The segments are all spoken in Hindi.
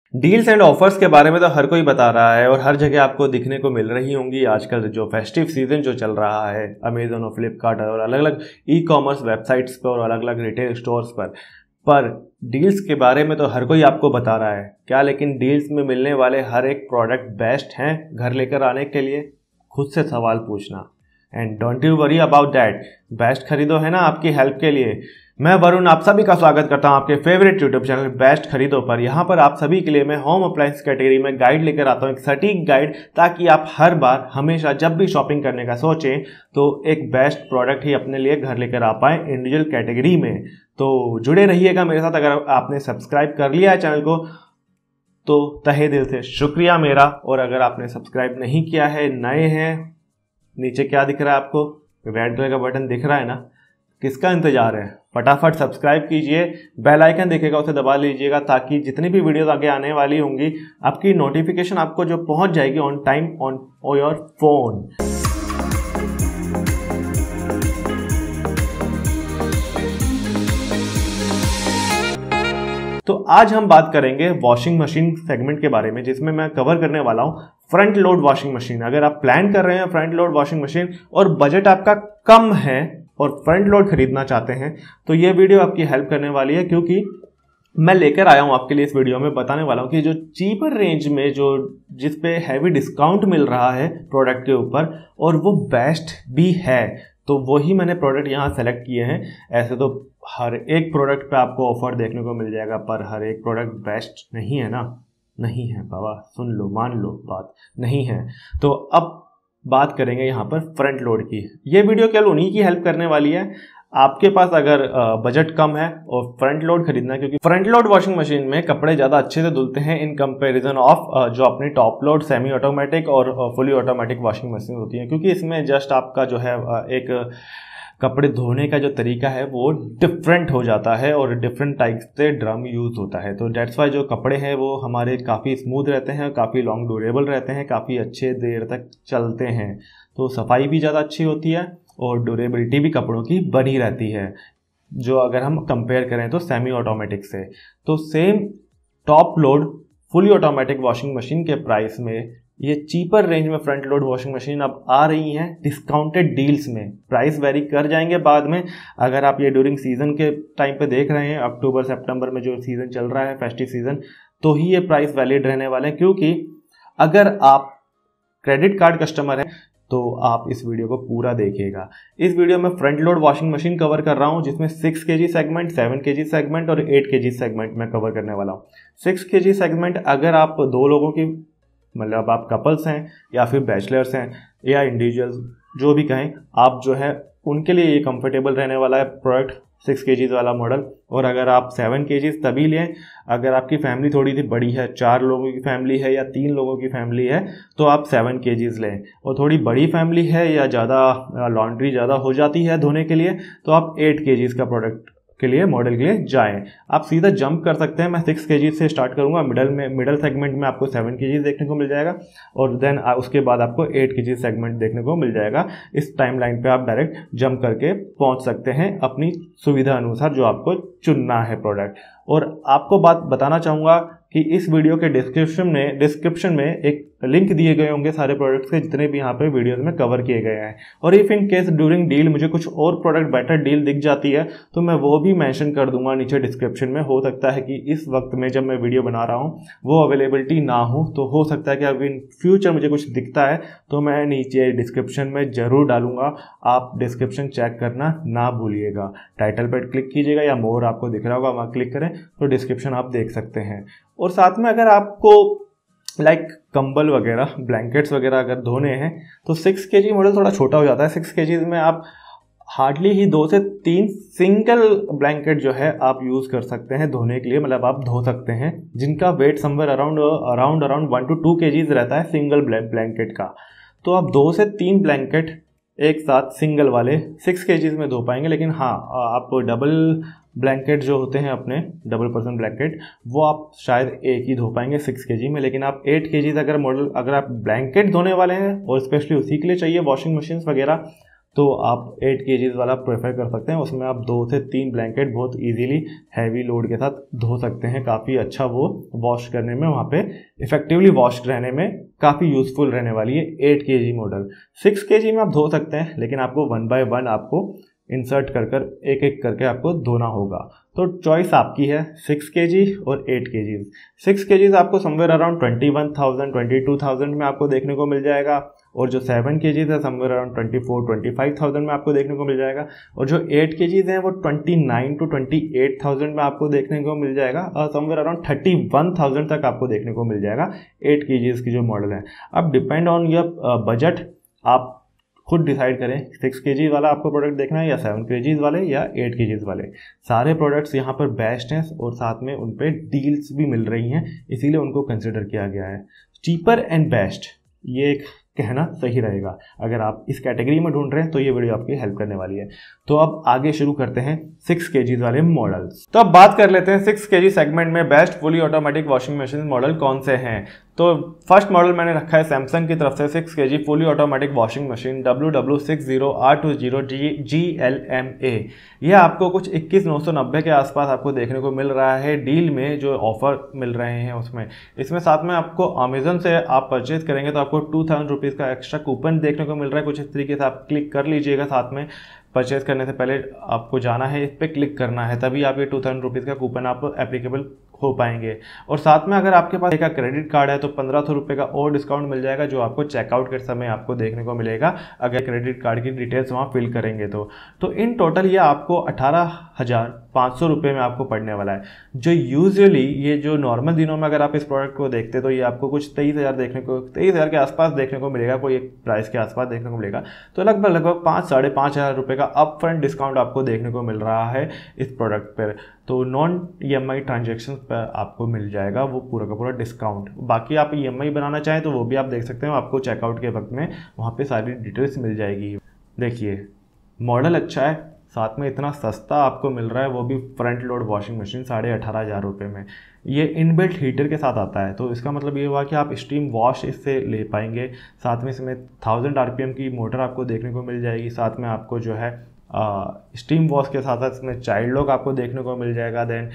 डील्स एंड ऑफर्स के बारे में तो हर कोई बता रहा है और हर जगह आपको दिखने को मिल रही होंगी। आजकल जो फेस्टिव सीजन जो चल रहा है अमेजोन और फ्लिपकार्ट और अलग अलग ई कॉमर्स वेबसाइट्स पर और अलग अलग रिटेल स्टोर्स पर डील्स के बारे में तो हर कोई आपको बता रहा है क्या, लेकिन डील्स में मिलने वाले हर एक प्रोडक्ट बेस्ट हैं घर लेकर आने के लिए? खुद से सवाल पूछना। And don't you worry about that, best खरीदो है ना आपकी हेल्प के लिए। मैं वरुण आप सभी का स्वागत करता हूं आपके फेवरेट यूट्यूब चैनल बेस्ट खरीदो पर। यहां पर आप सभी के लिए मैं होम अप्लायंस कैटेगरी में गाइड लेकर आता हूं, एक सटीक गाइड, ताकि आप हर बार हमेशा जब भी शॉपिंग करने का सोचें तो एक बेस्ट प्रोडक्ट ही अपने लिए घर लेकर आ पाए इंडिविजुअल कैटेगरी में। तो जुड़े रहिएगा मेरे साथ। अगर आपने सब्सक्राइब कर लिया है चैनल को तो तहे दिल से शुक्रिया मेरा, और अगर आपने सब्सक्राइब नहीं किया है, नए हैं, नीचे क्या दिख रहा है आपको? रेड कलर का बटन दिख रहा है ना, किसका इंतजार है? फटाफट सब्सक्राइब कीजिए, बेल आइकन दिखेगा उसे दबा लीजिएगा, ताकि जितनी भी वीडियोस आगे आने वाली होंगी आपकी नोटिफिकेशन आपको जो पहुंच जाएगी on time on your phone. तो आज हम बात करेंगे वॉशिंग मशीन सेगमेंट के बारे में, जिसमें मैं कवर करने वाला हूं फ्रंट लोड वॉशिंग मशीन। अगर आप प्लान कर रहे हैं फ्रंट लोड वॉशिंग मशीन और बजट आपका कम है और फ्रंट लोड खरीदना चाहते हैं तो ये वीडियो आपकी हेल्प करने वाली है, क्योंकि मैं लेकर आया हूं आपके लिए इस वीडियो में बताने वाला हूं कि जो चीपर रेंज में जिस पे हैवी डिस्काउंट मिल रहा है प्रोडक्ट के ऊपर और वो बेस्ट भी है, तो वही मैंने प्रोडक्ट यहाँ सेलेक्ट किए हैं। ऐसे तो हर एक प्रोडक्ट पे आपको ऑफर देखने को मिल जाएगा, पर हर एक प्रोडक्ट बेस्ट नहीं है ना, नहीं है बाबा, सुन लो मान लो बात, नहीं है। तो अब बात करेंगे यहाँ पर फ्रंट लोड की। ये वीडियो केवल उन्हीं की हेल्प करने वाली है आपके पास अगर बजट कम है और फ्रंट लोड खरीदना है, क्योंकि फ्रंट लोड वॉशिंग मशीन में कपड़े ज़्यादा अच्छे से धुलते हैं इन कंपैरिजन ऑफ जो अपनी टॉप लोड सेमी ऑटोमेटिक और फुली ऑटोमेटिक वॉशिंग मशीन होती है, क्योंकि इसमें जस्ट आपका जो है एक कपड़े धोने का जो तरीका है वो डिफरेंट हो जाता है और डिफरेंट टाइप से ड्रम यूज़ होता है। तो डेट्स वाई जो कपड़े हैं वो हमारे काफ़ी स्मूथ रहते हैं, काफ़ी लॉन्ग ड्यूरेबल रहते हैं, काफ़ी अच्छे देर तक चलते हैं। तो सफाई भी ज़्यादा अच्छी होती है और ड्यूरेबिलिटी भी कपड़ों की बनी रहती है, जो अगर हम कंपेयर करें तो सेमी ऑटोमेटिक से। तो same top load fully automatic washing machine के प्राइस में ये चीपर रेंज में फ्रंट लोड वॉशिंग मशीन अब आ रही हैं डिस्काउंटेड डील्स में। प्राइस वेरी कर जाएंगे बाद में, अगर आप ये ड्यूरिंग सीजन के टाइम पे देख रहे हैं, अक्टूबर सितंबर में जो सीजन चल रहा है फेस्टिव सीजन, तो ही ये प्राइस वैलिड रहने वाले हैं। क्योंकि अगर आप क्रेडिट कार्ड कस्टमर हैं तो आप इस वीडियो को पूरा देखिएगा। इस वीडियो में front load washing machine cover कर रहा हूं, जिसमें 6 kg सेगमेंट, 7 kg सेगमेंट और 8 kg सेगमेंट में कवर करने वाला हूं। 6 kg सेगमेंट अगर आप दो लोगों की, मतलब आप कपल्स हैं या फिर बैचलर्स हैं या इंडिविजुअल्स, जो भी कहें आप, जो है उनके लिए ये कंफर्टेबल रहने वाला है प्रोडक्ट 6 kg वाला मॉडल। और अगर आप 7 kg तभी लें अगर आपकी फैमिली थोड़ी सी बड़ी है, 4 लोगों की फैमिली है या 3 लोगों की फैमिली है, तो आप 7 kg लें। और थोड़ी बड़ी फैमिली है या ज़्यादा लॉन्ड्री ज़्यादा हो जाती है धोने के लिए, तो आप 8 kg का प्रोडक्ट के लिए मॉडल के लिए जाएं। आप सीधा जंप कर सकते हैं, मैं 6 kg से स्टार्ट करूंगा। मिडल सेगमेंट में आपको 7 kg देखने को मिल जाएगा और देन उसके बाद आपको 8 kg सेगमेंट देखने को मिल जाएगा। इस टाइमलाइन पे आप डायरेक्ट जंप करके पहुंच सकते हैं अपनी सुविधा अनुसार जो आपको चुनना है प्रोडक्ट। और आपको बात बताना चाहूँगा कि इस वीडियो के डिस्क्रिप्शन में एक लिंक दिए गए होंगे सारे प्रोडक्ट्स के, जितने भी यहाँ पे वीडियोस में कवर किए गए हैं। और if in case during deal मुझे कुछ और प्रोडक्ट बेटर डील दिख जाती है तो मैं वो भी मेंशन कर दूंगा नीचे डिस्क्रिप्शन में। हो सकता है कि इस वक्त में जब मैं वीडियो बना रहा हूँ वो अवेलेबिलिटी ना हो, तो हो सकता है कि अभी इन फ्यूचर मुझे कुछ दिखता है तो मैं नीचे डिस्क्रिप्शन में ज़रूर डालूंगा। आप डिस्क्रिप्शन चेक करना ना भूलिएगा। टाइटल पर क्लिक कीजिएगा या मोर आपको दिख रहा होगा, वहाँ क्लिक करें तो डिस्क्रिप्शन आप देख सकते हैं। और साथ में अगर आपको लाइक कंबल वगैरह, ब्लैंकेट्स वगैरह अगर धोने हैं तो 6 kg मॉडल थोड़ा छोटा हो जाता है। 6 kg में आप हार्डली ही 2 से 3 सिंगल ब्लैंकेट जो है आप यूज़ कर सकते हैं धोने के लिए, मतलब आप धो सकते हैं, जिनका weight somewhere around 1 to 2 kg रहता है सिंगल ब्लैंकेट का। तो आप 2 से 3 ब्लैंकेट एक साथ सिंगल वाले 6 kg में धो पाएंगे। लेकिन हाँ, आप डबल ब्लैंकेट जो होते हैं अपने डबल पर्सन ब्लैंकेट, वो आप शायद एक ही धो पाएंगे 6 kg में। लेकिन आप 8 kg अगर आप ब्लैंकेट धोने वाले हैं और स्पेशली उसी के लिए चाहिए वॉशिंग मशीन्स वगैरह, तो आप 8 kgs वाला प्रेफर कर सकते हैं। उसमें आप 2 से 3 ब्लैंकेट बहुत इजीली हैवी लोड के साथ धो सकते हैं। काफ़ी अच्छा वो वॉश करने में, वहाँ पे इफेक्टिवली वॉश रहने में काफ़ी यूज़फुल रहने वाली है 8 kg मॉडल। 6 kg में आप धो सकते हैं, लेकिन आपको 1 by 1 आपको इंसर्ट कर कर एक एक करके आपको धोना होगा। तो चॉइस आपकी है 6 kg और 8 kg। 6 kg आपको समवेयर अराउंड 21,000 22,000 में आपको देखने को मिल जाएगा, और जो 7 kg है समवेयर अराउंड 24-25,000 में आपको देखने को मिल जाएगा, और जो 8 kg हैं वो 29 to 28,000 में आपको देखने को मिल जाएगा, और समवेयर अराउंड 31,000 तक आपको देखने को मिल जाएगा 8 kg की जो मॉडल है। अब डिपेंड ऑन योर बजट, आप खुद डिसाइड करें 6 kg वाला आपको प्रोडक्ट देखना है या 7 kg वाले या 8 kg वाले। सारे प्रोडक्ट्स यहाँ पर बेस्ट हैं और साथ में उन पर डील्स भी मिल रही हैं, इसीलिए उनको कंसिडर किया गया है। चीपर एंड बेस्ट, ये एक कहना सही रहेगा। अगर आप इस कैटेगरी में ढूंढ रहे हैं तो ये वीडियो आपकी हेल्प करने वाली है। तो अब आगे शुरू करते हैं 6 kg वाले मॉडल्स। तो अब बात कर लेते हैं 6 kg सेगमेंट में best fully automatic washing machine model कौन से हैं। तो फर्स्ट मॉडल मैंने रखा है सैमसंग की तरफ से 6 kg fully automatic washing machine WW60R20GLMA। यह आपको कुछ 21,990 के आसपास आपको देखने को मिल रहा है डील में, जो ऑफर मिल रहे हैं उसमें। इसमें साथ में आपको अमेजन से आप परचेज करेंगे तो आपको 2,000 रुपीज़ का एक्स्ट्रा कूपन देखने को मिल रहा है। कुछ इस तरीके से आप क्लिक कर लीजिएगा, साथ में परचेज करने से पहले आपको जाना है, इस पर क्लिक करना है, तभी आप ये 2,000 रुपीज़ का कूपन आप एप्लीकेबल हो पाएंगे। और साथ में अगर आपके पास एक क्रेडिट कार्ड है तो 1,500 रुपये का और डिस्काउंट मिल जाएगा, जो आपको चेकआउट के समय आपको देखने को मिलेगा अगर क्रेडिट कार्ड की डिटेल्स वहाँ फिल करेंगे तो इन टोटल ये आपको 18,500 रुपये में आपको पड़ने वाला है। जो यूजुअली ये जो नॉर्मल दिनों में अगर आप इस प्रोडक्ट को देखते तो ये आपको कुछ 23,000 के आसपास देखने को मिलेगा, कोई एक प्राइस के आसपास देखने को मिलेगा। तो लगभग 5,000-5,500 रुपये का अप फ्रंट डिस्काउंट आपको देखने को मिल रहा है इस प्रोडक्ट पर। तो नॉन EMI ट्रांजेक्शन पर आपको मिल जाएगा वो पूरा का पूरा डिस्काउंट। बाकी आप EMI बनाना चाहें तो वो भी आप देख सकते हो, आपको चेकआउट के वक्त में वहाँ पे सारी डिटेल्स मिल जाएगी। देखिए मॉडल अच्छा है, साथ में इतना सस्ता आपको मिल रहा है, वो भी फ्रंट लोड वॉशिंग मशीन 18,500 रुपये में। ये इनबिल्ट हीटर के साथ आता है, तो इसका मतलब ये हुआ कि आप स्टीम वॉश इससे ले पाएंगे। साथ में इसमें 1000 RPM की मोटर आपको देखने को मिल जाएगी। साथ में आपको जो है स्टीम वॉश के साथ साथ इसमें चाइल्ड लॉक आपको देखने को मिल जाएगा। देन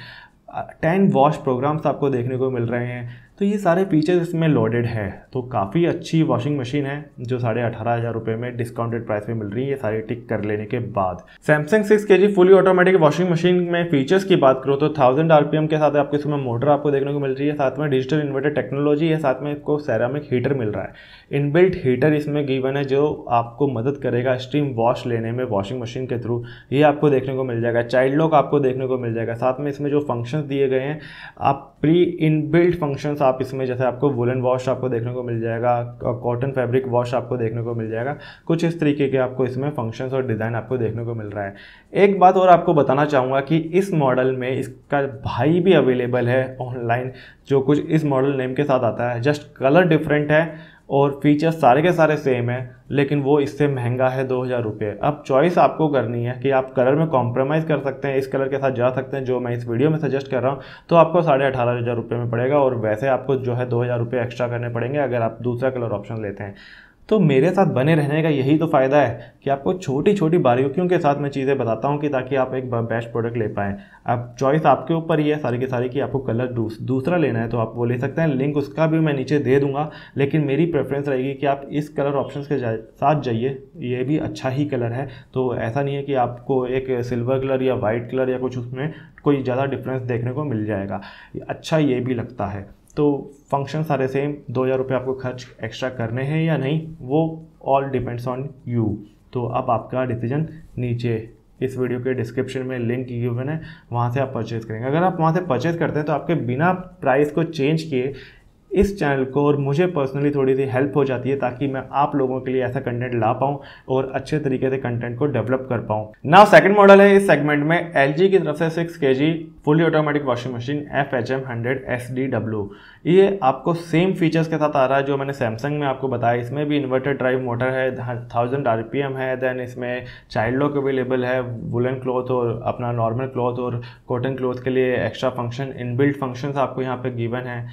10 वॉश प्रोग्राम्स आपको देखने को मिल रहे हैं। तो ये सारे फीचर्स इसमें लोडेड है, तो काफ़ी अच्छी वॉशिंग मशीन है जो 18,500 रुपये में डिस्काउंटेड प्राइस में मिल रही है, ये सारी टिक कर लेने के बाद। Samsung 6 kg fully automatic washing machine में फीचर्स की बात करो तो 1000 RPM के साथ आपको इसमें मोटर आपको देखने को मिल रही है, साथ में डिजिटल इन्वर्टर टेक्नोलॉजी है, साथ में आपको सेरामिक हीटर मिल रहा है। इनबिल्ट हीटर इसमें गिवन है जो आपको मदद करेगा स्टीम वॉश लेने में वॉशिंग मशीन के थ्रू, ये आपको देखने को मिल जाएगा। चाइल्ड लॉक आपको देखने को मिल जाएगा। साथ में इसमें जो फंक्शंस दिए गए हैं, आप प्री इनबिल्ट फंक्शंस आप इसमें, जैसे आपको वुलन वॉश आपको देखने को मिल जाएगा, कॉटन फैब्रिक वॉश आपको देखने को मिल जाएगा, कुछ इस तरीके के आपको इसमें फंक्शंस और डिज़ाइन आपको देखने को मिल रहा है। एक बात और आपको बताना चाहूँगा कि इस मॉडल में इसका भाई भी अवेलेबल है ऑनलाइन, जो कुछ इस मॉडल नेम के साथ आता है। जस्ट कलर डिफरेंट है और फीचर्स सारे के सारे सेम है, लेकिन वो इससे महंगा है 2,000 रुपये। अब चॉइस आपको करनी है कि आप कलर में कॉम्प्रोमाइज़ कर सकते हैं, इस कलर के साथ जा सकते हैं जो मैं इस वीडियो में सजेस्ट कर रहा हूँ, तो आपको 18,500 रुपये में पड़ेगा, और वैसे आपको जो है 2,000 रुपये एक्स्ट्रा करने पड़ेंगे अगर आप दूसरा कलर ऑप्शन लेते हैं। तो मेरे साथ बने रहने का यही तो फ़ायदा है कि आपको छोटी छोटी बारीकियों के साथ मैं चीज़ें बताता हूँ कि ताकि आप एक बेस्ट प्रोडक्ट ले पाएँ। अब चॉइस आपके ऊपर ही है सारी की सारी कि आपको कलर दूसरा लेना है तो आप वो ले सकते हैं, लिंक उसका भी मैं नीचे दे दूँगा, लेकिन मेरी प्रेफरेंस रहेगी कि आप इस कलर ऑप्शन के साथ जाइए। ये भी अच्छा ही कलर है, तो ऐसा नहीं है कि आपको एक सिल्वर कलर या वाइट कलर या कुछ उसमें कोई ज़्यादा डिफरेंस देखने को मिल जाएगा। अच्छा ये भी लगता है। तो फंक्शन सारे सेम, 2,000 रुपये आपको खर्च एक्स्ट्रा करने हैं या नहीं, वो ऑल डिपेंड्स ऑन यू। तो अब आपका डिसीजन नीचे इस वीडियो के डिस्क्रिप्शन में लिंक गिवन है, वहाँ से आप परचेज़ करेंगे। अगर आप वहाँ से परचेज़ करते हैं तो आपके बिना प्राइस को चेंज किए इस चैनल को और मुझे पर्सनली थोड़ी सी हेल्प हो जाती है, ताकि मैं आप लोगों के लिए ऐसा कंटेंट ला पाऊँ और अच्छे तरीके से कंटेंट को डेवलप कर पाऊँ। नाउ सेकंड मॉडल है इस सेगमेंट में LG की तरफ से 6 kg fully automatic washing machine FHM100 SDW। ये आपको सेम फीचर्स के साथ आ रहा है जो मैंने सैमसंग में आपको बताया। इसमें भी इन्वर्टर ड्राइव मोटर है, 1000 RPM है, देन इसमें चाइल्ड लॉक अवेलेबल है, वुलन क्लॉथ और अपना नॉर्मल क्लॉथ और कॉटन क्लॉथ के लिए एक्स्ट्रा फंक्शन, इनबिल्ट फंक्शंस आपको यहाँ पे गिवन है।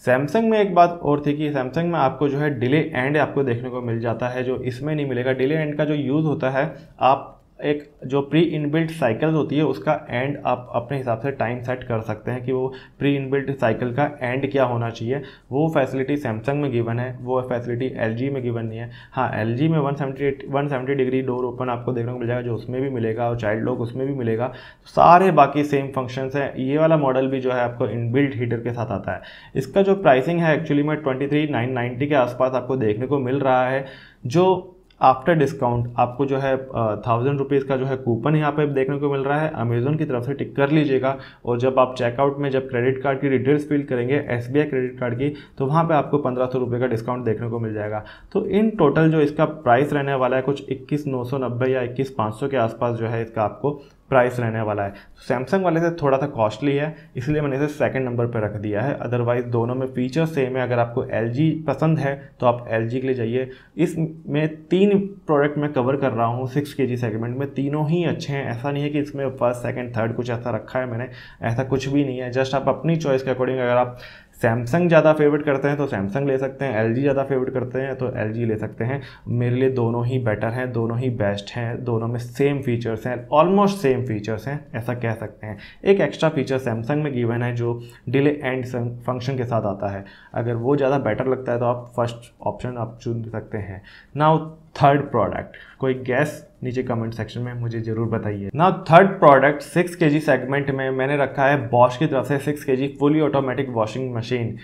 सैमसंग में एक बात और थी कि सैमसंग में आपको जो है डिले एंड आपको देखने को मिल जाता है, जो इसमें नहीं मिलेगा। डिले एंड का जो यूज़ होता है, आप एक जो प्री इनबिल्ट साइकिल्स होती है उसका एंड आप अपने हिसाब से टाइम सेट कर सकते हैं कि वो प्री इनबिल्ट साइकिल का एंड क्या होना चाहिए। वो फैसिलिटी सैमसंग में गिवन है, वो फैसिलिटी एलजी में गिवन नहीं है। हाँ, एलजी में 170 डिग्री डोर ओपन आपको देखने को मिल जाएगा, जो उसमें भी मिलेगा, और चाइल्ड लॉक उसमें भी मिलेगा। सारे बाकी सेम फंक्शंस हैं। ये वाला मॉडल भी जो है आपको इनबिल्ट हीटर के साथ आता है। इसका जो प्राइसिंग है एक्चुअली में 23,990 के आसपास आपको देखने को मिल रहा है, जो आफ्टर डिस्काउंट आपको जो है 1000 रुपीज़ का जो है कूपन यहाँ पे देखने को मिल रहा है। अमेज़ॉन की तरफ से टिक कर लीजिएगा, और जब आप चेकआउट में जब क्रेडिट कार्ड की डिटेल्स फिल करेंगे एसबीआई क्रेडिट कार्ड की, तो वहाँ पे आपको 1500 रुपये का डिस्काउंट देखने को मिल जाएगा। तो इन टोटल जो इसका प्राइस रहने वाला है कुछ 21,990 या 21,500 के आसपास जो है इसका आपको प्राइस रहने वाला है। सैमसंग वाले से थोड़ा सा कॉस्टली है, इसलिए मैंने इसे सेकंड नंबर पर रख दिया है। अदरवाइज दोनों में फीचर्स सेम है। अगर आपको LG पसंद है तो आप LG के लिए जाइए। इसमें 3 प्रोडक्ट मैं कवर कर रहा हूँ 6 kg सेगमेंट में, तीनों ही अच्छे हैं। ऐसा नहीं है कि इसमें फर्स्ट सेकंड थर्ड कुछ ऐसा रखा है मैंने, ऐसा कुछ भी नहीं है। जस्ट आप अपनी चॉइस के अकॉर्डिंग, अगर आप सैमसंग ज़्यादा फेवरेट करते हैं तो सैमसंग ले सकते हैं, LG ज़्यादा फेवरेट करते हैं तो LG ले सकते हैं। मेरे लिए दोनों ही बेटर हैं, दोनों ही बेस्ट हैं, दोनों में सेम फीचर्स हैं, ऑलमोस्ट सेम फीचर्स हैं, ऐसा कह सकते हैं। एक एक्स्ट्रा फीचर सैमसंग में गिवन है जो डिले एंड फंक्शन के साथ आता है। अगर वो ज़्यादा बेटर लगता है तो आप फर्स्ट ऑप्शन आप चुन सकते हैं। नाउ थर्ड प्रोडक्ट, कोई गैस नीचे कमेंट सेक्शन में मुझे जरूर बताइए। Now third product 6 kg segment में मैंने रखा है बॉश की तरफ से 6 kg fully automatic washing machine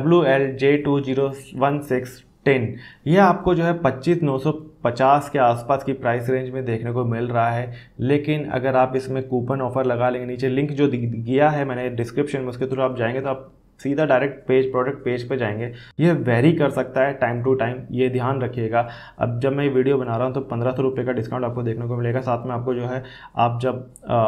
WLJ2011610। यह आपको जो है 25,950 के आसपास की प्राइस रेंज में देखने को मिल रहा है। लेकिन अगर आप इसमें कूपन ऑफर लगा लेंगे, नीचे लिंक जो दिया है मैंने डिस्क्रिप्शन में, उसके थ्रू आप जाएंगे तो आप सीधा डायरेक्ट प्रोडक्ट पेज पे जाएंगे। ये वेरी कर सकता है टाइम टू टाइम, ये ध्यान रखिएगा। अब जब मैं ये वीडियो बना रहा हूँ तो 1500 रुपये का डिस्काउंट आपको देखने को मिलेगा। साथ में आपको जो है आप जब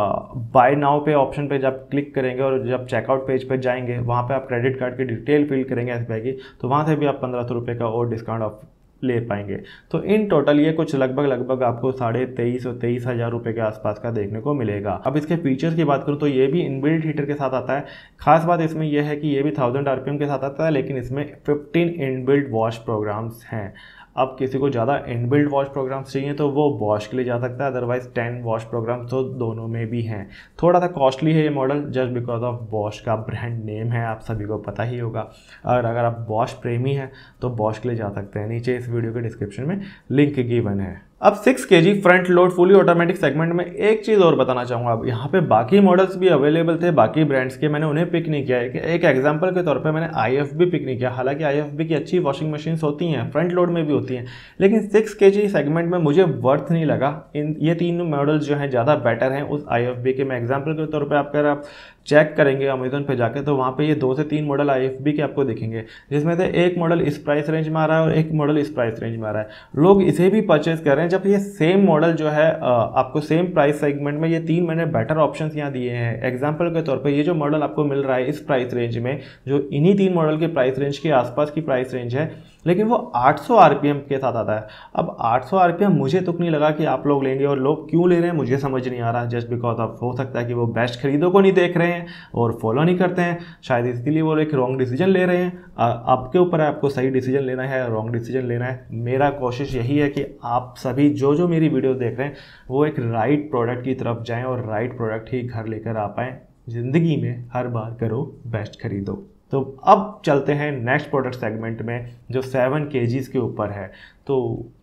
बाय नाउ पे ऑप्शन पे जब क्लिक करेंगे और जब चेकआउट पेज पे जाएंगे, वहाँ पे आप क्रेडिट कार्ड की डिटेल फिल करेंगे एसबीआई की, तो वहाँ से भी आप 1500 रुपये का और डिस्काउंट आप ले पाएंगे। तो इन टोटल ये कुछ लगभग आपको 23,500 और 23,000 रुपये के आसपास का देखने को मिलेगा। अब इसके फीचर्स की बात करूँ तो ये भी इनबिल्ट हीटर के साथ आता है। खास बात इसमें यह है कि ये भी 1000 RPM के साथ आता है, लेकिन इसमें 15 इनबिल्ट वॉश प्रोग्राम्स हैं। अब किसी को ज़्यादा इनबिल्ट वॉश प्रोग्राम्स चाहिए तो वो बॉश के लिए जा सकता है, अदरवाइज 10 वॉश प्रोग्राम्स तो दोनों में भी हैं। थोड़ा सा कॉस्टली है ये model just because of Bosch का ब्रांड नेम है, आप सभी को पता ही होगा। और अगर आप बॉश प्रेमी हैं तो बॉश के लिए जा सकते हैं, नीचे इस वीडियो के डिस्क्रिप्शन में लिंक गिवन है। अब 6 kg front load fully automatic segment में एक चीज़ और बताना चाहूँगा। अब यहाँ पे बाकी मॉडल्स भी अवेलेबल थे बाकी ब्रांड्स के, मैंने उन्हें पिक नहीं किया है। एक एग्जांपल के तौर पे मैंने IFB पिक नहीं किया। हालांकि IFB की अच्छी वॉशिंग मशीन्स होती हैं, फ्रंट लोड में भी होती हैं, लेकिन 6 kg सेगमेंट में मुझे वर्थ नहीं लगा। ये 3 मॉडल्स जो हैं ज़्यादा बेटर हैं उस IFB के। मैं एग्जाम्पल के तौर पर अगर आप चेक करेंगे अमेजोन पे जाके तो वहाँ पे ये 2 से 3 मॉडल IFB के आपको दिखेंगे, जिसमें से एक मॉडल इस प्राइस रेंज में आ रहा है और एक मॉडल इस प्राइस रेंज में आ रहा है। लोग इसे भी परचेज कर रहे हैं, जब ये सेम मॉडल जो है आपको सेम प्राइस सेगमेंट में ये 3 मैंने बेटर ऑप्शंस यहाँ दिए हैं। एग्जांपल के तौर पे ये जो मॉडल आपको मिल रहा है इस प्राइस रेंज में, जो इन्हीं 3 मॉडल के प्राइस रेंज के आसपास की प्राइस रेंज है, लेकिन वो 800 RPM के साथ आता है। अब 800 RPM मुझे तुक नहीं लगा कि आप लोग लेंगे, और लोग क्यों ले रहे हैं मुझे समझ नहीं आ रहा। जस्ट बिकॉज ऑफ हो सकता है कि वो बेस्ट खरीदो को नहीं देख रहे हैं और फॉलो नहीं करते हैं, शायद इसके लिए वो एक रॉन्ग डिसीजन ले रहे हैं। आपके ऊपर है, आपको सही डिसीजन लेना है या रॉन्ग डिसीजन लेना है। मेरा कोशिश यही है कि आप सभी जो मेरी वीडियो देख रहे हैं वो एक राइट प्रोडक्ट की तरफ जाएं और राइट प्रोडक्ट ही घर लेकर आ पाएँ। ज़िंदगी में हर बार करो बेस्ट खरीदो। तो अब चलते हैं नेक्स्ट प्रोडक्ट सेगमेंट में जो 7 kgs के ऊपर है। तो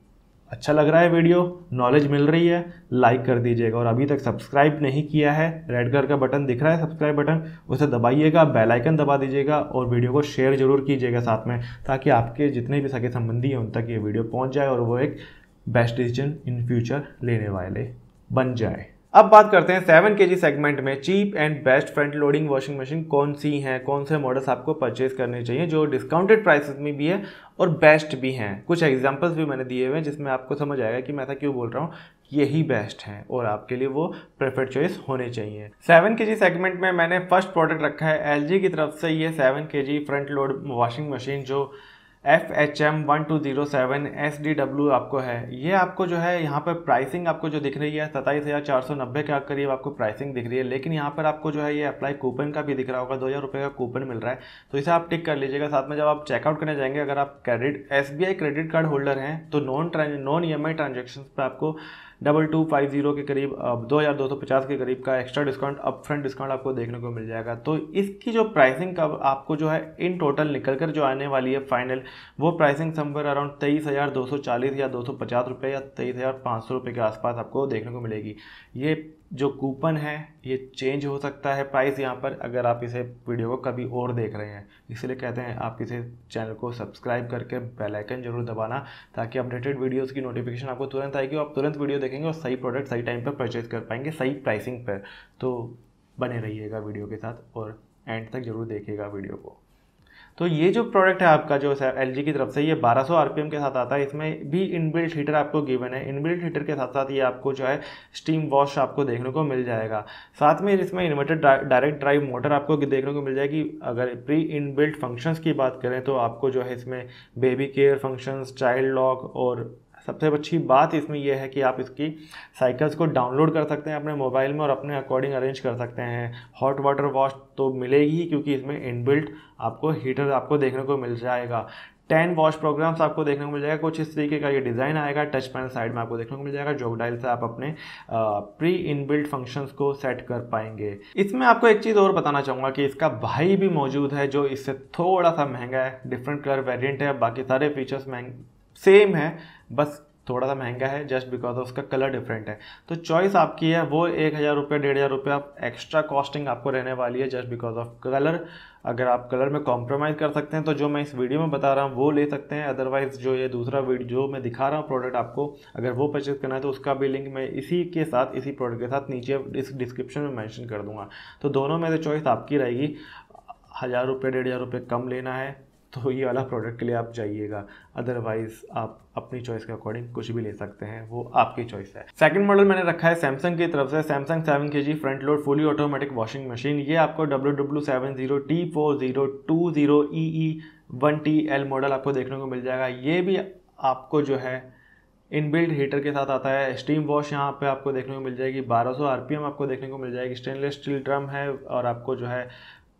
अच्छा लग रहा है वीडियो, नॉलेज मिल रही है, लाइक कर दीजिएगा। और अभी तक सब्सक्राइब नहीं किया है, रेड कलर का बटन दिख रहा है सब्सक्राइब बटन, उसे दबाइएगा, बेल आइकन दबा दीजिएगा और वीडियो को शेयर जरूर कीजिएगा साथ में, ताकि आपके जितने भी सगे संबंधी हैं उन तक ये वीडियो पहुंच जाए और वो एक बेस्ट डिसीजन इन फ्यूचर लेने वाले बन जाए। अब बात करते हैं 7 kg सेगमेंट में cheap and best front loading washing machine कौन सी हैं, कौन से मॉडल्स आपको परचेज करने चाहिए जो डिस्काउंटेड प्राइसेस में भी है और बेस्ट भी हैं। कुछ एग्जांपल्स भी मैंने दिए हुए हैं जिसमें आपको समझ आएगा कि मैं ऐसा क्यों बोल रहा हूँ, यही बेस्ट हैं और आपके लिए वो प्रेफर्ड चॉइस होने चाहिए। 7 kg सेगमेंट में मैंने फर्स्ट प्रोडक्ट रखा है LG की तरफ से ये 7 kg front load washing machine, जो FHM1207 SDW आपको है। ये आपको जो है यहाँ पर प्राइसिंग आपको जो दिख रही है 27,490 के करीब आपको प्राइसिंग दिख रही है, लेकिन यहाँ पर आपको जो है ये अप्लाई कूपन का भी दिख रहा होगा, 2,000 रुपये का कूपन मिल रहा है, तो इसे आप टिक कर लीजिएगा। साथ में जब आप चेकआउट करने जाएंगे, अगर आप SBI क्रेडिट कार्ड होल्डर हैं तो नॉन EMI ट्रांजेक्शन पर आपको 2250 के करीब 2,250 के करीब का एक्स्ट्रा डिस्काउंट, अपफ्रंट डिस्काउंट आपको देखने को मिल जाएगा। तो इसकी जो प्राइसिंग का आपको जो है इन टोटल निकल कर जो आने वाली है फाइनल, वो प्राइसिंग समवेयर अराउंड 23,240 या 250 रुपये या 23,500 रुपये के आसपास आपको देखने को मिलेगी। ये जो कूपन है ये चेंज हो सकता है प्राइस यहाँ पर, अगर आप इसे वीडियो को कभी और देख रहे हैं, इसलिए कहते हैं आप इसे चैनल को सब्सक्राइब करके बेल आइकन जरूर दबाना, ताकि अपडेटेड वीडियोस की नोटिफिकेशन आपको तुरंत आएगी और आप तुरंत वीडियो देखेंगे और सही प्रोडक्ट सही टाइम पर परचेज कर पाएंगे सही प्राइसिंग पर। तो बने रहिएगा वीडियो के साथ और एंड तक जरूर देखिएगा वीडियो को। तो ये जो प्रोडक्ट है आपका जो LG की तरफ से, ये 1200 RPM के साथ आता है। इसमें भी इनबिल्ट हीटर आपको गिवन है। इनबिल्ट हीटर के साथ साथ ये आपको जो है स्टीम वॉश आपको देखने को मिल जाएगा। साथ में इसमें इन्वर्टेड डायरेक्ट ड्राइव मोटर आपको देखने को मिल जाएगी। अगर प्री इनबिल्ट फंक्शंस की बात करें तो आपको जो है इसमें baby care functions, child lock, और सबसे अच्छी बात इसमें यह है कि आप इसकी साइकिल्स को डाउनलोड कर सकते हैं अपने मोबाइल में और अपने अकॉर्डिंग अरेंज कर सकते हैं। हॉट वाटर वॉश तो मिलेगी ही, क्योंकि इसमें इनबिल्ट आपको हीटर आपको देखने को मिल जाएगा। 10 वॉश प्रोग्राम्स आपको देखने को मिल जाएगा। कुछ इस तरीके का ये डिज़ाइन आएगा। टच पैनल साइड में आपको देखने को मिल जाएगा। जॉक डायल से आप अपने प्री इनबिल्ट फंक्शंस को सेट कर पाएंगे। इसमें आपको एक चीज़ और बताना चाहूँगा कि इसका भाई भी मौजूद है जो इससे थोड़ा सा महंगा है। डिफरेंट कलर वेरिएंट है, बाकी सारे फीचर्स सेम है, बस थोड़ा सा महंगा है जस्ट बिकॉज ऑफ उसका कलर डिफरेंट है। तो चॉइस आपकी है, वो 1,000 रुपये 1,500 रुपये आप एक्स्ट्रा कॉस्टिंग आपको रहने वाली है जस्ट बिकॉज ऑफ कलर। अगर आप कलर में कॉम्प्रोमाइज़ कर सकते हैं तो जो मैं इस वीडियो में बता रहा हूँ वो ले सकते हैं। अदरवाइज जो ये दूसरा वीडियो जो मैं दिखा रहा हूँ प्रोडक्ट आपको, अगर वो परचेज करना है तो उसका भी लिंक मैं इसी प्रोडक्ट के साथ नीचे इस डिस्क्रिप्शन में मेंशन कर दूंगा। तो दोनों में से चॉइस आपकी रहेगी। 1,000 रुपये 1,500 रुपये कम लेना है तो ये वाला प्रोडक्ट के लिए आप जाइएगा, अदरवाइज आप अपनी चॉइस के अकॉर्डिंग कुछ भी ले सकते हैं, वो आपकी चॉइस है। सेकंड मॉडल मैंने रखा है सैमसंग की तरफ से, Samsung 7 kg front load fully automatic washing machine. ये आपको WW70T40EE1TL मॉडल आपको देखने को मिल जाएगा। ये भी आपको जो है इनबिल्ट हीटर के साथ आता है। स्टीम वॉश यहाँ पे आपको देखने को मिल जाएगी। 1200 RPM आपको देखने को मिल जाएगी। स्टेनलेस स्टील ड्रम है और आपको जो है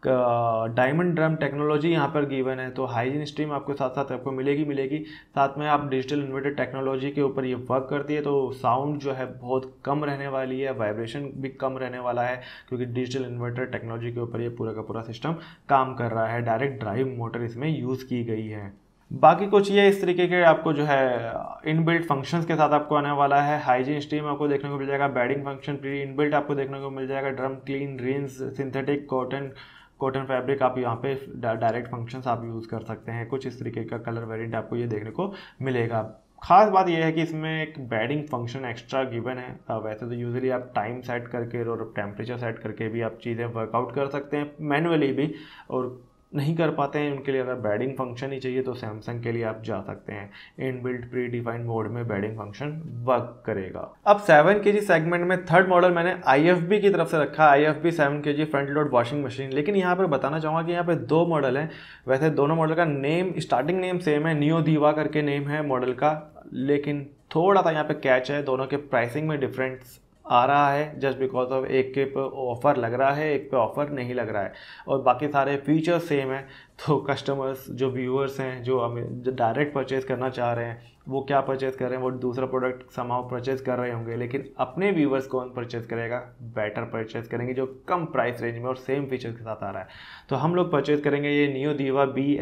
डायमंड ड्रम टेक्नोलॉजी यहाँ पर गिवन है। तो हाइजीन स्ट्रीम आपको साथ साथ आपको मिलेगी। साथ में आप डिजिटल इन्वर्टर टेक्नोलॉजी के ऊपर ये वर्क करती है, तो साउंड जो है बहुत कम रहने वाली है, वाइब्रेशन भी कम रहने वाला है, क्योंकि डिजिटल इन्वर्टर टेक्नोलॉजी के ऊपर ये पूरा का पूरा सिस्टम काम कर रहा है। डायरेक्ट ड्राइव मोटर इसमें यूज़ की गई है। बाकी कुछ ये इस तरीके के आपको जो है इनबिल्ट फंक्शंस के साथ आपको आने वाला है। हाइजीन स्टीम आपको देखने को मिल जाएगा। बैडिंग फंक्शन प्री इनबिल्ट आपको देखने को मिल जाएगा। Drum clean, rinse, synthetic cotton fabric आप यहाँ पे डायरेक्ट फंक्शंस आप यूज़ कर सकते हैं। कुछ इस तरीके का कलर वेरिएंट आपको ये देखने को मिलेगा। खास बात यह है कि इसमें एक बैडिंग फंक्शन एक्स्ट्रा गिवन है। वैसे तो यूजुअली आप टाइम सेट करके और टेम्परेचर सेट करके भी आप चीज़ें वर्कआउट कर सकते हैं मैनुअली भी, और नहीं कर पाते हैं उनके लिए अगर बैडिंग फंक्शन ही चाहिए तो सैमसंग के लिए आप जा सकते हैं। इनबिल्ट प्री डिफाइंड मोड में बैडिंग फंक्शन वर्क करेगा। अब 7 kg सेगमेंट में थर्ड मॉडल मैंने IFB की तरफ से रखा है। IFB 7 kg front load washing machine. लेकिन यहाँ पर बताना चाहूँगा कि यहाँ पे 2 मॉडल हैं। वैसे दोनों मॉडल का नेम, स्टार्टिंग नेम सेम है, नियो दीवा करके नेम है मॉडल का, लेकिन थोड़ा सा यहाँ पे कैच है, दोनों के प्राइसिंग में डिफरेंस आ रहा है जस्ट बिकॉज ऑफ एक के पे ऑफ़र लग रहा है, एक पे ऑफ़र नहीं लग रहा है, और बाकी सारे फीचर्स सेम है। तो कस्टमर्स जो व्यूअर्स हैं जो हमें जो डायरेक्ट परचेज़ करना चाह रहे हैं वो क्या परचेज़ कर रहे हैं, वो दूसरा प्रोडक्ट समाव परचेज़ कर रहे होंगे, लेकिन अपने व्यूअर्स कौन परचेज़ करेगा, बेटर परचेज़ करेंगे जो कम प्राइस रेंज में और सेम फीचर्स के साथ आ रहा है। तो हम लोग परचेज़ करेंगे ये नियो दीवा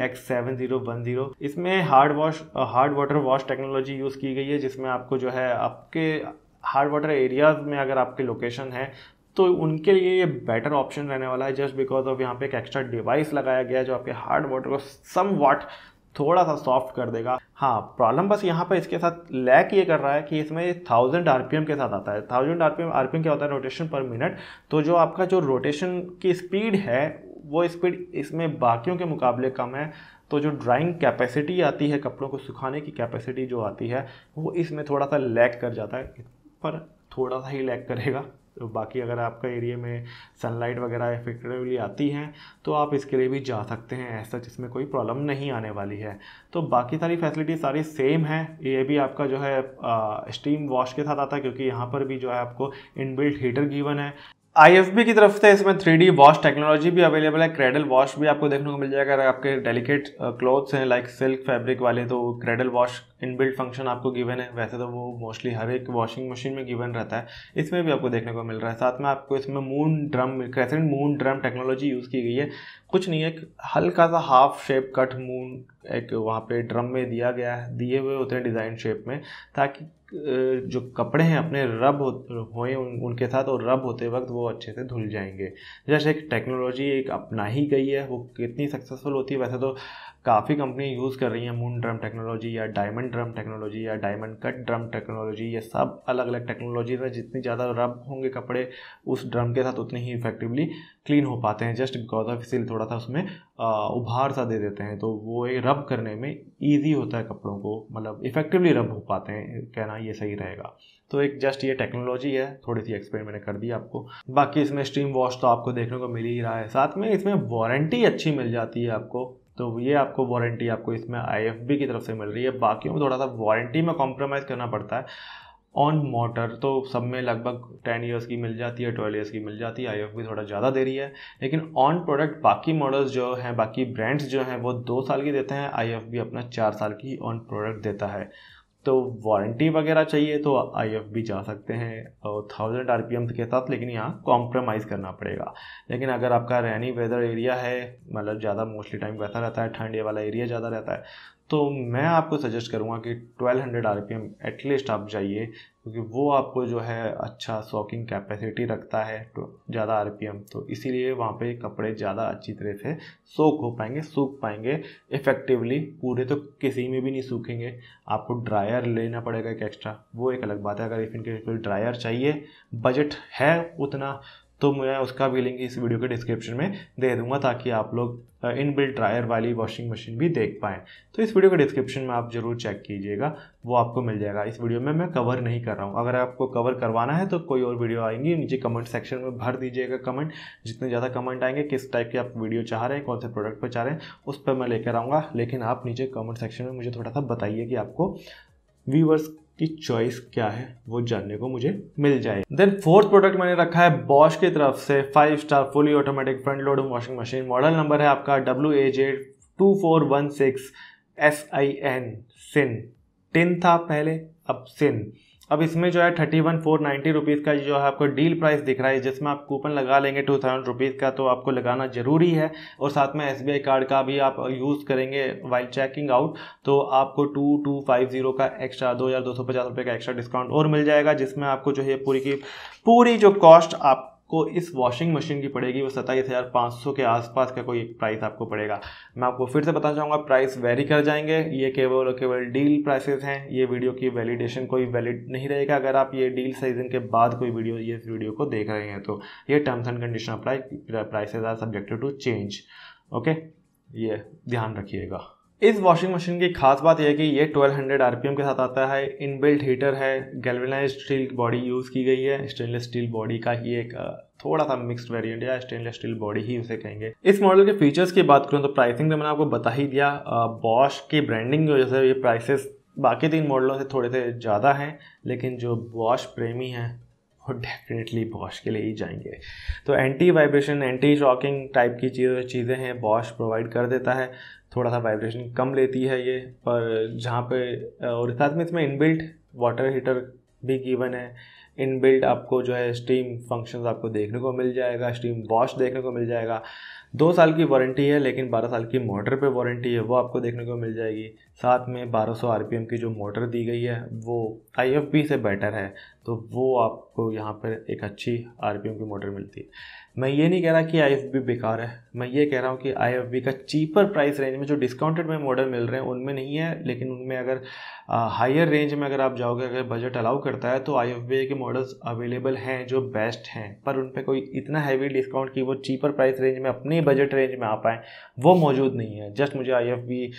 BX7010। इसमें hard water wash technology use की गई है, जिसमें आपको जो है आपके हार्ड वाटर एरियाज़ में अगर आपके लोकेशन है तो उनके लिए ये बेटर ऑप्शन रहने वाला है, जस्ट बिकॉज ऑफ यहाँ पे एक एक्स्ट्रा डिवाइस लगाया गया है जो आपके हार्ड वाटर को सम वाट थोड़ा सा सॉफ्ट कर देगा। हाँ, प्रॉब्लम बस यहाँ पर इसके साथ लैक ये कर रहा है कि इसमें 1000 RPM के साथ आता है। 1000 RPM क्या होता है, रोटेशन पर मिनट। तो जो आपका जो रोटेशन की स्पीड है वो स्पीड इसमें बाकियों के मुकाबले कम है। तो जो ड्राइंग कैपेसिटी आती है, कपड़ों को सुखाने की कैपेसिटी जो आती है, वो इसमें थोड़ा सा लैक कर जाता है, पर थोड़ा सा ही लैक करेगा, तो बाकी अगर आपका एरिया में सनलाइट वगैरह इफेक्टिवली आती हैं तो आप इसके लिए भी जा सकते हैं, ऐसा जिसमें कोई प्रॉब्लम नहीं आने वाली है। तो बाकी सारी फैसिलिटी सारी सेम है। ये भी आपका जो है स्टीम वॉश के साथ आता है, क्योंकि यहाँ पर भी जो है आपको इनबिल्ट हीटर गिवन है। IFB की तरफ से इसमें 3D वॉश टेक्नोलॉजी भी अवेलेबल है। क्रेडल वॉश भी आपको देखने को मिल जाएगा। अगर आपके डेलिकेट क्लॉथ्स हैं लाइक सिल्क फैब्रिक वाले, तो क्रेडल वॉश इनबिल्ट फंक्शन आपको गिवन है। वैसे तो वो मोस्टली हर एक वॉशिंग मशीन में गिवन रहता है, इसमें भी आपको देखने को मिल रहा है। साथ में आपको इसमें moon drum, crescent moon drum technology use की गई है। कुछ नहीं है, एक हल्का सा हाफ शेप कट मून एक वहाँ पे ड्रम में दिया गया है, दिए हुए होते हैं डिज़ाइन शेप में, ताकि जो कपड़े हैं अपने रब होए उनके साथ, और रब होते वक्त वो अच्छे से धुल जाएंगे। जैसे एक टेक्नोलॉजी एक अपना ही गई है, वो कितनी सक्सेसफुल होती है वैसे तो काफ़ी कंपनी यूज़ कर रही हैं। मून ड्रम टेक्नोलॉजी या डायमंड ड्रम टेक्नोलॉजी या डायमंड कट ड्रम टेक्नोलॉजी, ये सब अलग अलग टेक्नोलॉजीज हैं। जितनी ज़्यादा रब होंगे कपड़े उस ड्रम के साथ, उतनी ही इफेक्टिवली क्लीन हो पाते हैं। जस्ट बिकॉज ऑफ इसीलिए थोड़ा सा उसमें उभार सा दे देते हैं, तो वो एक रब करने में ईजी होता है कपड़ों को, मतलब इफेक्टिवली रब हो पाते हैं, कहना ये सही रहेगा। तो एक जस्ट ये टेक्नोलॉजी है, थोड़ी सी एक्सप्लेन मैंने कर दी आपको। बाकी इसमें स्टीम वॉश तो आपको देखने को मिल ही रहा है। साथ में इसमें वारंटी अच्छी मिल जाती है आपको, तो ये आपको वारंटी आपको इसमें IFB की तरफ से मिल रही है। बाकियों में थोड़ा सा वारंटी में कॉम्प्रोमाइज़ करना पड़ता है। ऑन मोटर तो सब में लगभग 10 ईयर्स की मिल जाती है, 12 ईयर्स की मिल जाती है। IFB थोड़ा ज़्यादा दे रही है, लेकिन ऑन प्रोडक्ट बाकी मॉडल्स जो हैं, बाकी ब्रांड्स जो हैं, वो 2 साल की देते हैं। IFB अपना 4 साल की ऑन प्रोडक्ट देता है। तो वारंटी वगैरह चाहिए तो IFB जा सकते हैं 1000 RPM के साथ, लेकिन यहाँ कॉम्प्रोमाइज़ करना पड़ेगा। लेकिन अगर आपका रेनी वेदर एरिया है, मतलब ज़्यादा मोस्टली टाइम वैसा रहता है, ठंड वाला एरिया ज़्यादा रहता है, तो मैं आपको सजेस्ट करूँगा कि 1200 RPM एटलीस्ट आप जाइए, क्योंकि वो आपको जो है अच्छा सॉकिंग कैपेसिटी रखता है तो ज़्यादा RPM, तो इसीलिए वहाँ पे कपड़े ज़्यादा अच्छी तरह से सोक हो पाएंगे, सूख पाएंगे इफ़ेक्टिवली। पूरे तो किसी में भी नहीं सूखेंगे, आपको ड्रायर लेना पड़ेगा एक एक्स्ट्रा, वो एक अलग बात है। अगर इनके कोई ड्रायर चाहिए, बजट है उतना, तो मैं उसका भी लिंक इस वीडियो के डिस्क्रिप्शन में दे दूंगा, ताकि आप लोग इनबिल्ट ड्रायर वाली वॉशिंग मशीन भी देख पाएँ। तो इस वीडियो के डिस्क्रिप्शन में आप ज़रूर चेक कीजिएगा, वो आपको मिल जाएगा। इस वीडियो में मैं कवर नहीं कर रहा हूँ। अगर आपको कवर करवाना है तो कोई और वीडियो आएंगी, नीचे कमेंट सेक्शन में भर दीजिएगा कमेंट। जितने ज़्यादा कमेंट आएंगे, किस टाइप के आप वीडियो चाह रहे हैं, कौन से प्रोडक्ट पर चाह रहे हैं, उस पर मैं लेकर आऊँगा। लेकिन आप नीचे कमेंट सेक्शन में मुझे थोड़ा सा बताइए कि आपको व्यूअर्स की चॉइस क्या है, वो जानने को मुझे मिल जाए। देन फोर्थ प्रोडक्ट मैंने रखा है बॉश की तरफ से 5 star fully automatic front load washing machine. Model number है आपका WAJ2416 SIN सिन। टिन था पहले, अब सिन। अब इसमें जो है 31,490 रुपीज़ का जो है आपको डील प्राइस दिख रहा है, जिसमें आप कूपन लगा लेंगे 2000 रुपीज़ का, तो आपको लगाना ज़रूरी है। और साथ में SBI कार्ड का भी आप यूज़ करेंगे वाइल चेकिंग आउट, तो आपको 2250 का एक्स्ट्रा 2250 रुपये का एक्स्ट्रा डिस्काउंट और मिल जाएगा, जिसमें आपको जो है पूरी की पूरी जो कॉस्ट आप को इस वॉशिंग मशीन की पड़ेगी वो 27,500 के आसपास का कोई प्राइस आपको पड़ेगा। मैं आपको फिर से बताना चाहूँगा, प्राइस वेरी कर जाएंगे, ये केवल डील प्राइसेस हैं। ये वीडियो की वैलिडेशन कोई वैलिड नहीं रहेगा अगर आप ये डील सीजन के बाद कोई वीडियो ये वीडियो को देख रहे हैं, तो ये terms and condition apply, prices are subjected to change. Okay, ये ध्यान रखिएगा। इस वॉशिंग मशीन की खास बात यह है कि ये 1200 RPM के साथ आता है। इनबिल्ट हीटर है, गैल्वेनाइज्ड स्टील बॉडी यूज़ की गई है। स्टेनलेस स्टील बॉडी का ही एक थोड़ा सा मिक्स्ड वेरिएंट या स्टेनलेस स्टील बॉडी ही उसे कहेंगे। इस मॉडल के फीचर्स की बात करूँ तो प्राइसिंग तो मैंने आपको बता ही दिया। बॉश की ब्रांडिंग की वजह से ये प्राइसेस बाकी 3 मॉडलों से थोड़े से ज़्यादा हैं, लेकिन जो बॉश प्रेमी हैं वो डेफिनेटली बॉश के लिए ही जाएंगे। तो anti vibration, anti shocking type की चीज़ें हैं बॉश प्रोवाइड कर देता है। थोड़ा सा वाइब्रेशन कम लेती है ये, पर जहाँ पे और साथ में इसमें इनबिल्ट वाटर हीटर भी गिवन है। इनबिल्ट आपको जो है स्टीम फंक्शंस आपको देखने को मिल जाएगा, स्टीम वॉश देखने को मिल जाएगा। 2 साल की वारंटी है, लेकिन 12 साल की मोटर पे वारंटी है, वो आपको देखने को मिल जाएगी। साथ में 1200 RPM की जो मोटर दी गई है वो IFB से बेटर है, तो वो आपको यहाँ पर एक अच्छी RPM की मोटर मिलती है। मैं ये नहीं कह रहा कि IFB बेकार है, मैं ये कह रहा हूँ कि IFB का चीपर प्राइस रेंज में जो डिस्काउंटेड में मॉडल मिल रहे हैं उनमें नहीं है, लेकिन उनमें अगर हायर रेंज में अगर आप जाओगे, अगर बजट अलाउ करता है, तो IFB के मॉडल्स अवेलेबल हैं जो बेस्ट हैं, पर उन पर कोई इतना हैवी डिस्काउंट कि वो चीपर प्राइस रेंज में अपनी बजट रेंज में आ पाएँ, वो मौजूद नहीं है। जस्ट मुझे IFB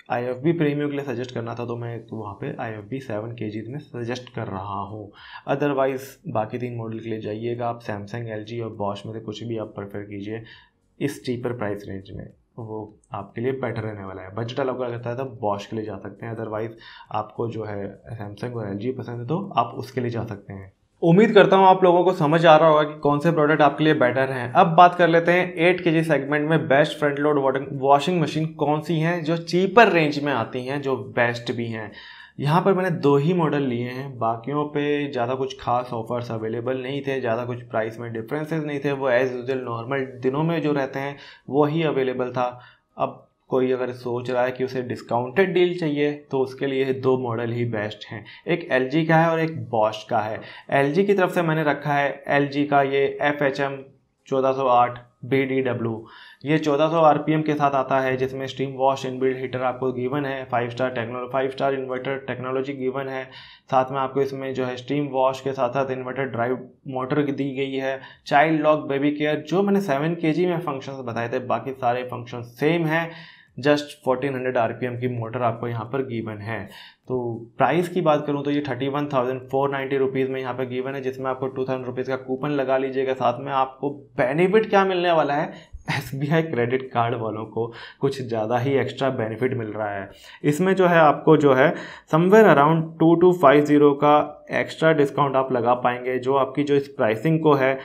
IFB प्रीमियम के लिए सजेस्ट करना था तो मैं वहाँ पे IFB 7 kg में सजेस्ट कर रहा हूँ। अदरवाइज़ बाकी 3 मॉडल के लिए जाइएगा आप, सैमसंग, LG और बॉश में से कुछ भी आप प्रेफर कीजिए इस चीपर प्राइस रेंज में, वो आपके लिए बेटर रहने वाला है। बजट अलाउ करता है तो बॉश के लिए जा सकते हैं, अदरवाइज़ आपको जो है सैमसंग और LG पसंद है तो आप उसके लिए जा सकते हैं। उम्मीद करता हूँ आप लोगों को समझ आ रहा होगा कि कौन से प्रोडक्ट आपके लिए बेटर हैं। अब बात कर लेते हैं 8 kg सेगमेंट में best front load washing machine कौन सी हैं जो चीपर रेंज में आती हैं, जो बेस्ट भी हैं। यहाँ पर मैंने 2 ही मॉडल लिए हैं, बाकियों पे ज़्यादा कुछ खास ऑफर्स अवेलेबल नहीं थे, ज़्यादा कुछ प्राइस में डिफरेंसेस नहीं थे, वो एज़ यूजुअल नॉर्मल दिनों में जो रहते हैं वो ही अवेलेबल था। अब कोई अगर सोच रहा है कि उसे डिस्काउंटेड डील चाहिए तो उसके लिए 2 मॉडल ही बेस्ट हैं, एक LG का है और एक बॉश का है। LG की तरफ से मैंने रखा है LG का ये FHM 1408 BDW, ये 1400 RPM के साथ आता है, जिसमें स्टीम वॉश इनबिल्ट हीटर आपको गिवन है, 5 स्टार इन्वर्टर टेक्नोलॉजी गिवन है, साथ में आपको इसमें जो है स्टीम वॉश के साथ साथ इन्वर्टर ड्राइव मोटर दी गई है, चाइल्ड लॉक बेबी केयर, जो मैंने 7 kg में फंक्शंस बताए थे बाकी सारे फंक्शन सेम हैं, जस्ट 1400 RPM की मोटर आपको यहाँ पर गिवन है। तो प्राइस की बात करूँ तो ये 31,490 रुपीज़ में यहाँ पर गिवन है, जिसमें आपको 2000 रुपीज़ का कूपन लगा लीजिएगा। साथ में आपको बेनिफिट क्या मिलने वाला है, SBI क्रेडिट कार्ड वालों को कुछ ज़्यादा ही एक्स्ट्रा बेनिफिट मिल रहा है। इसमें जो है आपको जो है समवेयर अराउंड 2250 का एक्स्ट्रा डिस्काउंट आप लगा पाएंगे, जो आपकी जो इस प्राइसिंग को है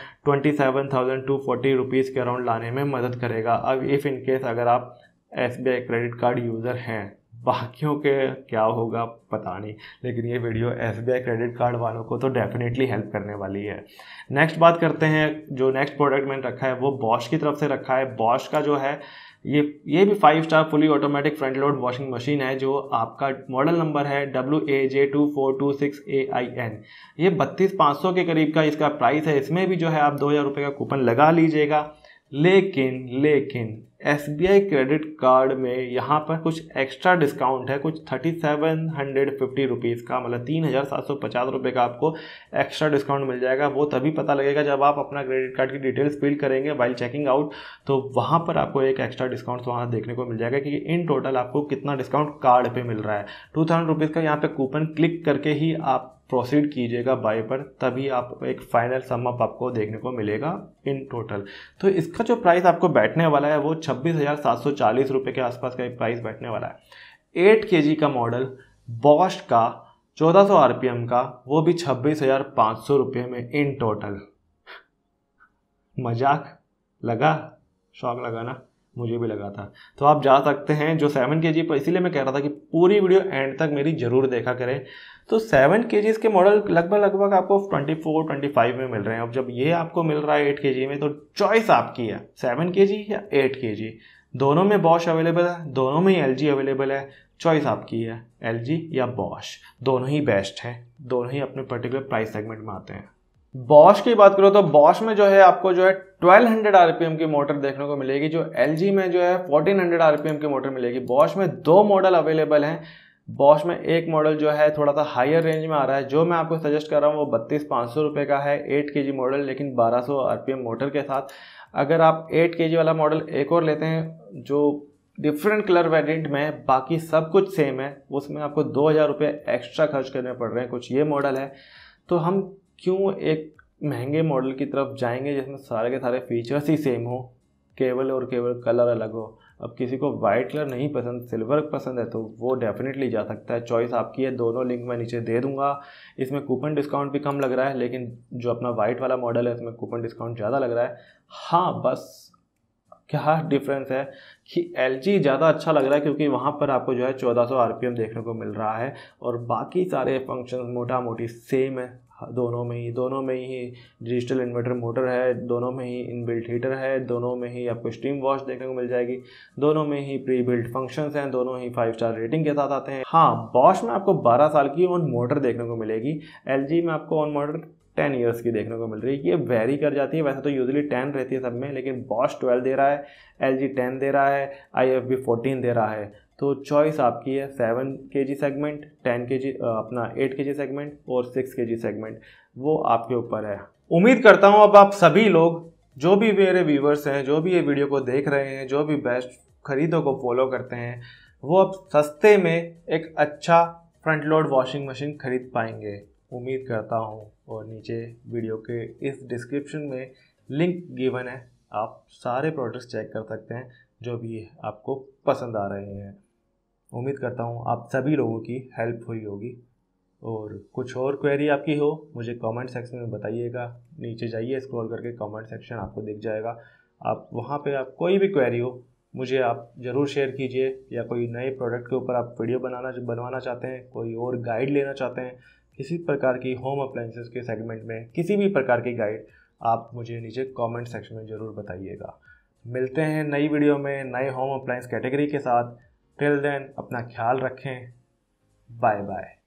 27,240 रुपीज़ के अराउंड लाने में मदद करेगा। अब इफ़ इन केस अगर आप SBI क्रेडिट कार्ड यूज़र हैं, बाकियों के क्या होगा पता नहीं, लेकिन ये वीडियो SBI क्रेडिट कार्ड वालों को तो डेफिनेटली हेल्प करने वाली है। नेक्स्ट बात करते हैं, जो नेक्स्ट प्रोडक्ट मैंने रखा है वो बॉश की तरफ से रखा है। बॉश का जो है ये भी 5 star fully automatic front load washing machine है, जो आपका मॉडल नंबर है WAJ2426AIN। ये 32,500 के करीब का इसका प्राइस है। इसमें भी जो है आप 2000 रुपये का कूपन लगा लीजिएगा, लेकिन SBI क्रेडिट कार्ड में यहाँ पर कुछ एक्स्ट्रा डिस्काउंट है, कुछ 3750 रुपीज़ का, मतलब 3750 रुपये का आपको एक्स्ट्रा डिस्काउंट मिल जाएगा। वो तभी पता लगेगा जब आप अपना क्रेडिट कार्ड की डिटेल्स फिल करेंगे वाइल चेकिंग आउट, तो वहाँ पर आपको एक एक्स्ट्रा डिस्काउंट वहाँ देखने को मिल जाएगा कि इन टोटल आपको कितना डिस्काउंट कार्ड पे मिल रहा है। 2000 रुपीज़ का यहाँ पे कूपन क्लिक करके ही आप प्रोसीड कीजिएगा बाय पर, तभी आप एक फाइनल सम अप आपको देखने को मिलेगा इन टोटल। तो इसका जो प्राइस आपको बैठने वाला है वो 26,740 रुपये के आसपास का प्राइस बैठने वाला है। 8 kg का मॉडल बॉश का 1400 RPM का, वो भी 26,500 रुपये में इन टोटल। मजाक लगा, शौक लगा ना, मुझे भी लगा था। तो आप जा सकते हैं जो 7 kg पर, इसीलिए मैं कह रहा था कि पूरी वीडियो एंड तक मेरी ज़रूर देखा करें। तो 7 kg के मॉडल लगभग आपको 24-25 में मिल रहे हैं। अब जब ये आपको मिल रहा है 8 kg में, तो चॉइस आपकी है 7 kg या 8 kg। दोनों में बॉश अवेलेबल है, दोनों में ही LG अवेलेबल है, चॉइस आपकी है LG या बॉश। दोनों ही बेस्ट हैं, दोनों ही अपने पर्टिकुलर प्राइस सेगमेंट में आते हैं। बॉश की बात करो तो बॉश में जो है आपको जो है 1200 RPM की मोटर देखने को मिलेगी, जो LG में जो है 1400 RPM की मोटर मिलेगी। बॉश में 2 मॉडल अवेलेबल हैं। बॉश में एक मॉडल जो है थोड़ा सा हायर रेंज में आ रहा है, जो मैं आपको सजेस्ट कर रहा हूँ वो 32,500 रुपये का है, 8 kg मॉडल, लेकिन 1200 RPM मोटर के साथ। अगर आप 8 kg वाला मॉडल एक और लेते हैं जो डिफरेंट कलर वेरिएंट में, बाकी सब कुछ सेम है, उसमें आपको 2000 रुपये एक्स्ट्रा खर्च करने पड़ रहे हैं, कुछ ये मॉडल है। तो हम क्यों एक महंगे मॉडल की तरफ जाएंगे जिसमें सारे के सारे फीचर्स ही सेम हो, केवल कलर अलग हो। अब किसी को वाइट कलर नहीं पसंद, सिल्वर पसंद है, तो वो डेफिनेटली जा सकता है, चॉइस आपकी है। दोनों लिंक मैं नीचे दे दूंगा। इसमें कूपन डिस्काउंट भी कम लग रहा है, लेकिन जो अपना वाइट वाला मॉडल है उसमें कूपन डिस्काउंट ज़्यादा लग रहा है। हाँ, बस क्या डिफरेंस है कि LG ज़्यादा अच्छा लग रहा है क्योंकि वहाँ पर आपको जो है 1400 RPM देखने को मिल रहा है, और बाकी सारे फंक्शन मोटा मोटी सेम है। दोनों में ही डिजिटल इन्वर्टर मोटर है, दोनों में ही इनबिल्ट हीटर है, दोनों में ही आपको स्टीम वॉश देखने को मिल जाएगी, दोनों में ही प्री बिल्ट फंक्शंस हैं, दोनों ही 5 स्टार रेटिंग के साथ आते हैं। हाँ, बॉश में आपको 12 साल की ऑन मोटर देखने को मिलेगी, LG में आपको ऑन मोटर 10 ईयर्स की देखने को मिल रही है। ये वेरी कर जाती है, वैसे तो यूजुअली 10 रहती है सब में, लेकिन बॉश 12 दे रहा है, LG 10 दे रहा है, IFB 14 दे रहा है। तो चॉइस आपकी है 7 kg सेगमेंट, 10 kg अपना 8 kg सेगमेंट और 6 kg सेगमेंट, वो आपके ऊपर है। उम्मीद करता हूँ अब आप सभी लोग, जो भी मेरे व्यूवर्स हैं, जो भी ये वीडियो को देख रहे हैं, जो भी बेस्ट खरीदों को फॉलो करते हैं, वो अब सस्ते में एक अच्छा फ्रंट लोड वॉशिंग मशीन खरीद पाएंगे, उम्मीद करता हूँ। और नीचे वीडियो के इस डिस्क्रिप्शन में लिंक गिवन है, आप सारे प्रोडक्ट्स चेक कर सकते हैं जो भी आपको पसंद आ रहे हैं। उम्मीद करता हूँ आप सभी लोगों की हेल्प हुई होगी। और कुछ और क्वेरी आपकी हो मुझे कमेंट सेक्शन में बताइएगा। नीचे जाइए, स्क्रॉल करके कमेंट सेक्शन आपको दिख जाएगा, आप वहाँ पे आप कोई भी क्वेरी हो मुझे आप ज़रूर शेयर कीजिए। या कोई नए प्रोडक्ट के ऊपर आप वीडियो बनवाना चाहते हैं, कोई और गाइड लेना चाहते हैं, किसी प्रकार की होम अप्लाइंसेस के सेगमेंट में किसी भी प्रकार की गाइड, आप मुझे नीचे कमेंट सेक्शन में ज़रूर बताइएगा। मिलते हैं नई वीडियो में नए होम अप्लाइंस कैटेगरी के साथ। टिल देन अपना ख्याल रखें। Bye bye.